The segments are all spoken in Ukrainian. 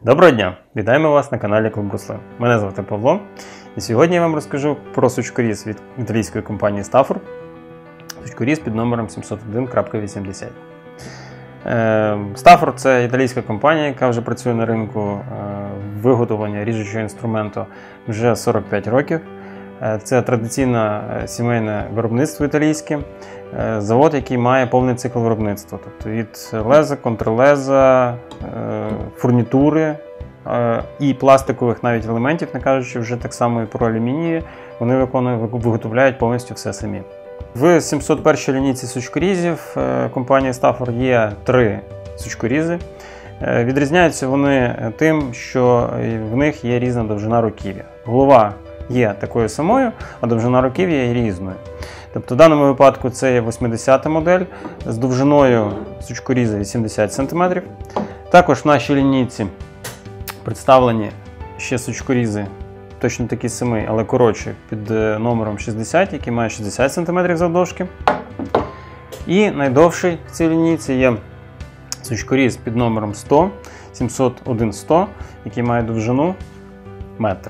Доброго дня! Вітаємо вас на каналі Клуб Руслин. Мене звати Павло, і сьогодні я вам розкажу про сучкоріз від італійської компанії Stafor. Сучкоріз під номером 701.80. Stafor – це італійська компанія, яка вже працює на ринку виготовлення ріжучого інструменту вже 45 років. Це традиційне сімейне виробництво італійське, завод, який має повний цикл виробництва. Тобто від леза, контрлеза, фурнітури і пластикових навіть елементів, не кажучи вже так само і про алюмінії, вони виготовляють повністю все самі. В 701 лінійці сучкорізів компанії Stafor є 3 сучкорізи. Відрізняються вони тим, що в них є різна довжина руків'я. Голова є такою самою, а довжина руків'я є різною. Тобто в даному випадку це є 80-та модель з довжиною сучкоріза 80 см. Також в нашій лінійці представлені ще сучкорізи, точно такі самі, але коротші, під номером 60, який має 60 см завдовжки. І найдовший в цій лінійці є сучкоріз під номером 100, 701-100, який має довжину 1 метр.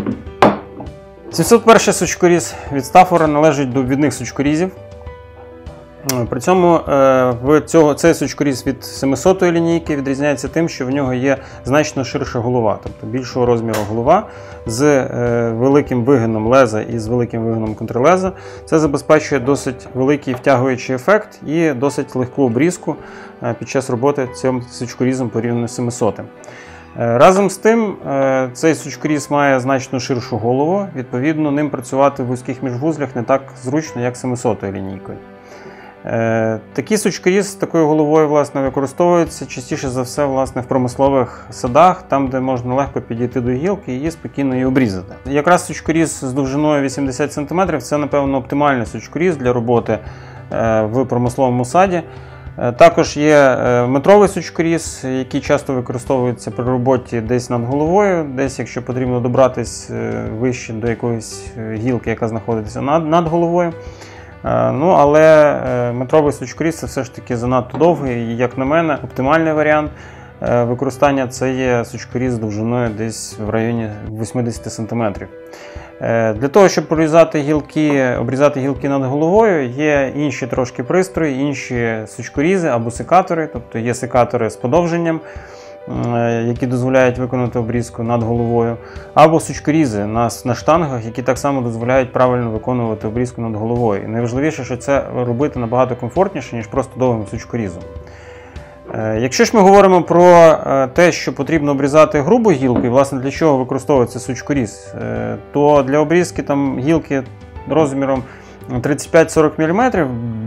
701 сучкоріз від Stafor належить до відних сучкорізів. При цьому цей сучкоріз від 700-ї лінійки відрізняється тим, що в нього є значно ширша голова, тобто більшого розміру голова з великим вигином леза і з великим вигином контрлеза. Це забезпечує досить великий втягуючий ефект і досить легку обрізку під час роботи цим сучкорізом порівняно з 700-м. Разом з тим, цей сучкоріз має значно ширшу голову, відповідно, ним працювати в вузьких міжвузлях не так зручно, як 700-ю лінійкою. Такий сучкоріз з такою головою використовується частіше за все в промислових садах, там де можна легко підійти до гілки і її спокійно її обрізати. Якраз сучкоріз з довжиною 80 см – це, напевно, оптимальний сучкоріз для роботи в промисловому саді. Також є метровий сучкоріз, який часто використовується при роботі десь над головою, десь якщо потрібно добратись вище до якоїсь гілки, яка знаходиться над головою. Але метровий сучкоріз – це все ж таки занадто довгий і, як на мене, оптимальний варіант використання – це є сучкоріз з довжиною десь в районі 80 см. Для того, щоб обрізати гілки над головою, є інші трошки пристрої, інші сучкорізи або секатори, тобто є секатори з подовженням, які дозволяють виконати обрізку над головою, або сучкорізи на штангах, які так само дозволяють правильно виконувати обрізку над головою. І найважливіше, що це робити набагато комфортніше, ніж просто довгим сучкорізом. Якщо ж ми говоримо про те, що потрібно обрізати грубу гілку, і власне для чого використовується сучкоріз, то для обрізки гілки розміром 35-40 мм,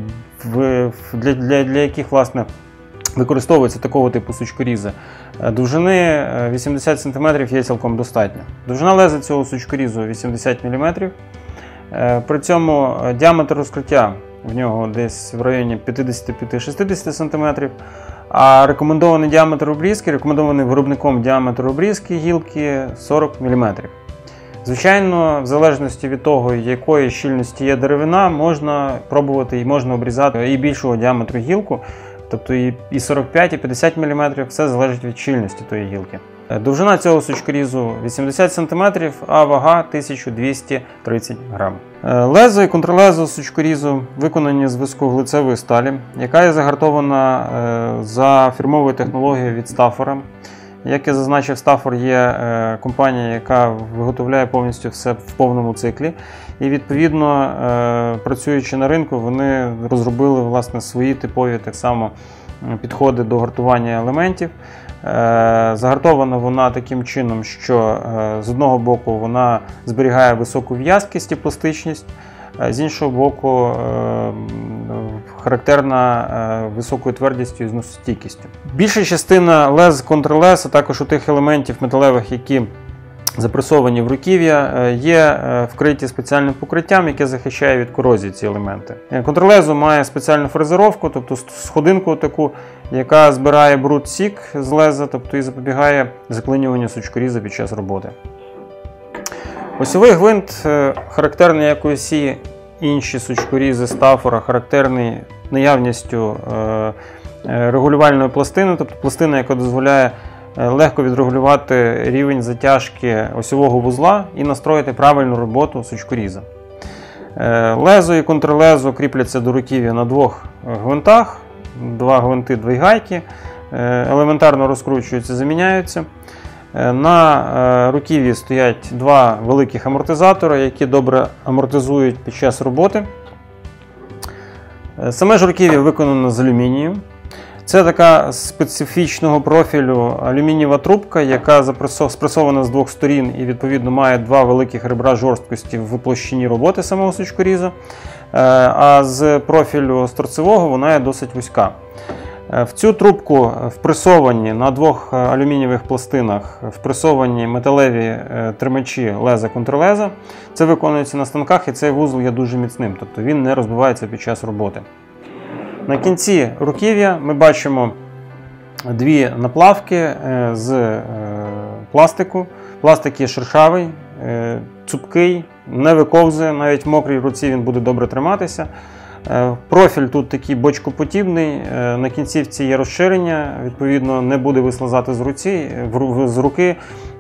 для яких власне використовується такого типу сучкорізи, довжини 80 см є цілком достатньо. Довжина леза цього сучкорізу 80 мм, при цьому діаметр розкриття в нього десь в районі 55-60 см, а рекомендований діаметр обрізки, рекомендований виробником діаметр обрізки гілки 40 мм. Звичайно, в залежності від того, якої щільності є деревина, можна пробувати і можна обрізати і більшого діаметру гілку, тобто і 45, і 50 мм, все залежить від щільності тої гілки. Довжина цього сучкорізу 80 см, а вага 1230 г. Лезо і контрлезо сучкорізу виконані з високоглицевої сталі, яка є загартована за фірмовою технологією від Stafor. Як я зазначив, Stafor є компанія, яка виготовляє повністю все в повному циклі. І відповідно, працюючи на ринку, вони розробили свої типові так само підходи до гартування елементів. Загартована вона таким чином, що з одного боку вона зберігає високу в'язкість і пластичність, з іншого боку характерна високою твердістю і зносостійкістю. Більша частина лез, контрлез, а також у тих елементів металевих, які запресовані в руків'я, є вкриті спеціальним покриттям, яке захищає від корозії ці елементи. Контрлезо має спеціальну фрезеровку, тобто сходинку таку, яка збирає бруд-сік з леза, тобто і запобігає заклинюванню сучкоріза під час роботи. Осьовий гвинт характерний, як і усі інші сучкорізи Stafor, характерний наявністю регулювальної пластини, тобто пластина, яка дозволяє легко відрегулювати рівень затяжки осьового вузла і настроїти правильну роботу сучкоріза. Лезо і контрлезо кріпляться до руків'я на двох гвинтах, 2 гвинти, 2 гайки, елементарно розкручуються, заміняються. На руків'ї стоять 2 великих амортизатори, які добре амортизують під час роботи. Саме ж руків'я виконано з алюмінію. Це така специфічного профілю алюмінієва трубка, яка спресована з 2 сторін і відповідно має 2 великих ребра жорсткості в площині роботи самого сучкоріза. А з профілю з торцевого вона є досить вузька. В цю трубку впресовані на 2 алюмінієвих пластинах впресовані металеві тримачі леза-контрлеза. Це виконується на станках, і цей вузол є дуже міцним, тобто він не розбивається під час роботи. На кінці руків'я ми бачимо 2 наплавки з пластику. Пластик є шершавий, цупкий, не виковзує, навіть в мокрій руці він буде добре триматися. Профіль тут такий бочкоподібний, на кінцівці є розширення, відповідно не буде вислизати з руки.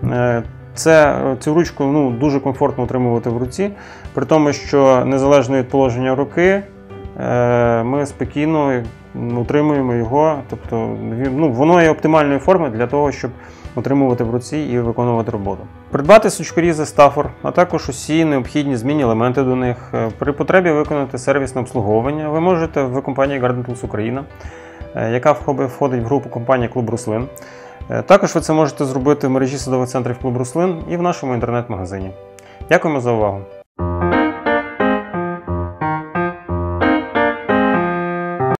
Цю ручку дуже комфортно утримувати в руці, при тому, що незалежно від положення руки ми спокійно утримуємо його, тобто воно є оптимальної форми для того, щоб утримувати в руці і виконувати роботу. Придбати сучкорізи Stafor, а також усі необхідні змінні елементи до них, при потребі виконати сервісне обслуговування ви можете в компанії Garden Tools Україна, яка входить в групу компанії Клуб Руслин. Також ви це можете зробити в мережі садових центрів Клуб Руслин і в нашому інтернет-магазині. Дякуємо за увагу!